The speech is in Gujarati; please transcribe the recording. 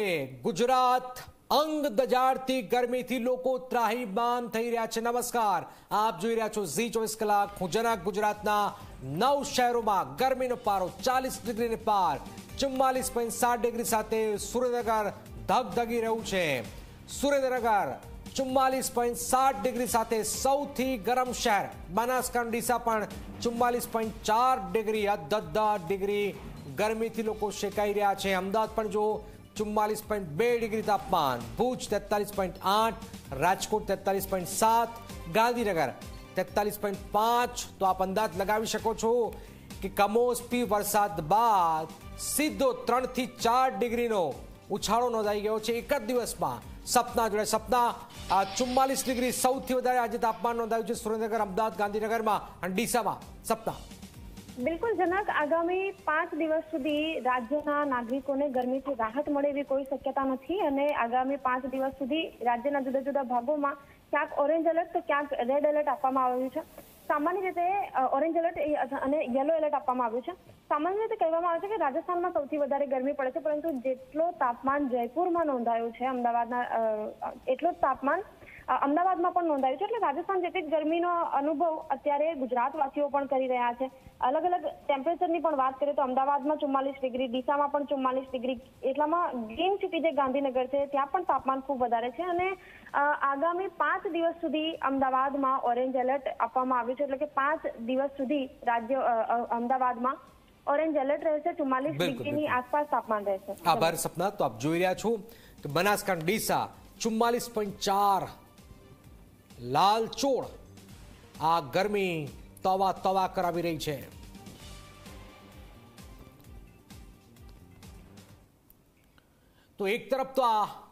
ગુજરાત અંગ દજાડતી ગરમીથી લોકો ત્રાહિમામ થઈ રહ્યા છે। નમસ્કાર, આપ જોઈ રહ્યા છો ઝી 24 કલાક। હું જનક। ગુજરાતના 9 શહેરોમાં ગરમીનો પારો 40 ડિગ્રીને પાર, 44.7 ડિગ્રી સાથે સુરેન્દ્રનગર ધગધગી રહ્યું છે। સુરેન્દ્રનગર 44.7 ડિગ્રી સાથે સૌથી ગરમ શહેર। બનાસકાંઠા ડીસા પણ 44.4 ડિગ્રી, 10 ડિગ્રી ગરમીથી લોકો શેકાઈ રહ્યા છે। અમદાવાદ પણ જો 44.2 ડિગ્રી તાપમાન, ભુજ 43.8, રાજકોટ 43.7, ગાંધીનગર 43.5। તો આપ અંદાજ લગાવી શકો છો કે કમોસમી વરસાદ બાદ સીધો 3 થી 4 ડિગ્રીનો ઉછાળો નોંધાઈ ગયો છે એક જ દિવસમાં। સપના જોડે સપના 44 ડિગ્રી સૌથી વધારે આજે તાપમાન નોંધાયું છે સુરેન્દ્રનગર, અમદાવાદ, ગાંધીનગરમાં અને ડીસામાં। સપના બિલકુલ જનક, આગામી 5 દિવસ સુધી રાજ્યના નાગરિકોને ગરમીથી રાહત મળે એવી કોઈ શક્યતા નથી અને આગામી 5 દિવસ સુધી રાજ્યના જુદા જુદા ભાગોમાં ક્યાંક ઓરેન્જ એલર્ટ તો ક્યાંક રેડ એલર્ટ આપવામાં આવ્યું છે। સામાન્ય રીતે ઓરેન્જ એલર્ટ અને યલો એલર્ટ આપવામાં આવ્યું છે। સામાન્ય રીતે કહેવામાં આવે છે કે રાજસ્થાનમાં સૌથી વધારે ગરમી પડે છે, પરંતુ જેટલો તાપમાન જયપુરમાં નોંધાયું છે અમદાવાદના એટલો જ તાપમાન અમદાવાદમાં પણ નોંધાયું છે। એટલે રાજસ્થાન જેટલી જ ગરમીનો અનુભવ અત્યારે ગુજરાતવાસીઓ પણ કરી રહ્યા છે। અલગ અલગ ટેમ્પરેચરની પણ વાત કરીએ તો અમદાવાદમાં 44 ડિગ્રી, ડીસામાં પણ 44 ડિગ્રી, એટલામાં ગ્રીન સિટી જે ગાંધીનગર છે ત્યાં પણ તાપમાન ખૂબ વધારે છે અને આગામી 5 દિવસ સુધી અમદાવાદમાં ઓરેન્જ એલર્ટ આપવામાં આવ્યું છે। એટલે કે 5 દિવસ સુધી રાજ્ય અમદાવાદમાં ઓરેન્જ એલર્ટ રહેશે, 44 ડિગ્રીની આસપાસ તાપમાન રહેશે। આભાર સપના। તો આપ જોઈ રહ્યા છો કે બનાસકાંઠા ડીસા 44.4, લાલચોળ આ ગરમી તવા કરાવી રહી છે। તો એક તરફ તો આ